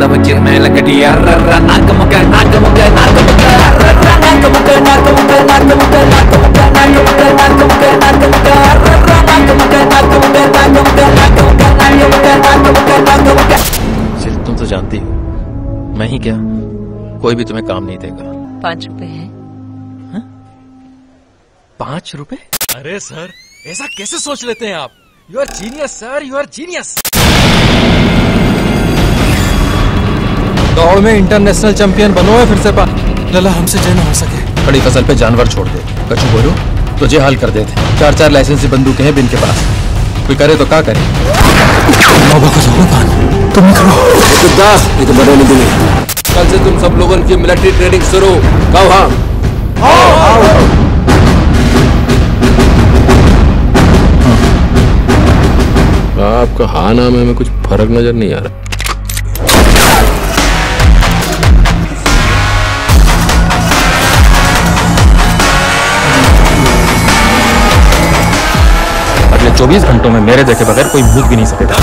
वकील में लकड़िया नाक मुका नाक मुका नाक मुका नाक मुका नाक मुका नाक मुका नाक मुका नाक मुका नाक मुका नाक मुका नाक मुका नाक मुका नाक मुका नाक मुका नाक मुका नाक मुका नाक मुका। सिर्फ तुम तो जानती हो, मैं ही क्या, कोई भी तुम्हें काम नहीं देगा। 5 रुपए है। 5 रुपए? अरे सर, ऐसा कैसे सोच लेते हैं आप? You are genius sir, you are genius. दौड़ में इंटरनेशनल चैंपियन बनो है फिर से पा लला, हमसे जो न हो सके। खड़ी फसल पे जानवर छोड़ दे, कछु बोलो तुझे हाल कर देते। 4-4 लाइसेंसी बंदूकें हैं बिन के पास, कोई करे तो क्या करे। तुम करो ये तो बड़े नहीं दिले। कल से तुम सब लोगों की मिलिट्री ट्रेनिंग शुरू। कहो हाँ। आपका हाँ नाम है में कुछ फर्क नजर नहीं आ रहा। अगले 24 घंटों में मेरे देखे बगैर कोई भूख भी नहीं सकेगा।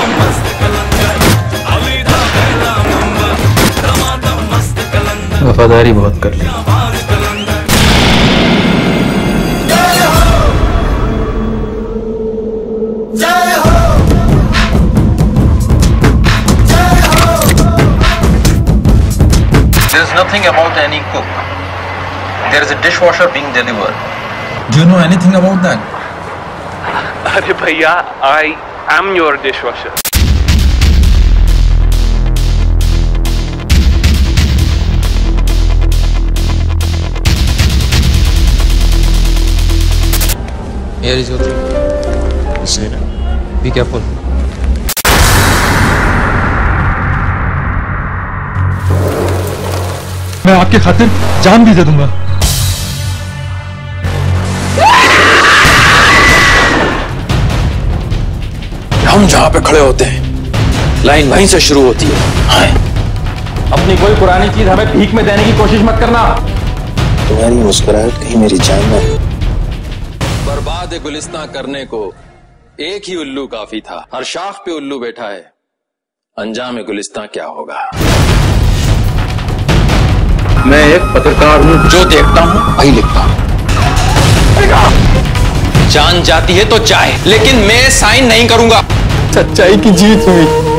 वफादारी बहुत कर ली। There is nothing about any cook. There is a dishwasher being delivered. Do you know anything about that? अरे भैया, I am your dishwasher. Here is your thing. Be careful. मैं आपके खातिर जान भी दे दूंगा। हम जहाँ पे खड़े होते हैं लाइन वहीं से शुरू होती है। अपनी कोई पुरानी चीज हमें भीख में देने की कोशिश मत करना। तुम्हारी मुस्कुराहट कहीं मेरी जान में। बर्बाद गुलिस्तां करने को एक ही उल्लू काफी था। हर शाख पे उल्लू बैठा है, अंजाम गुलिस्तां क्या होगा। मैं एक पत्रकार हूँ, जो देखता हूँ वही लिखता हूँ। जान जाती है तो चाहे, लेकिन मैं साइन नहीं करूंगा। सच्चाई की जीत हुई।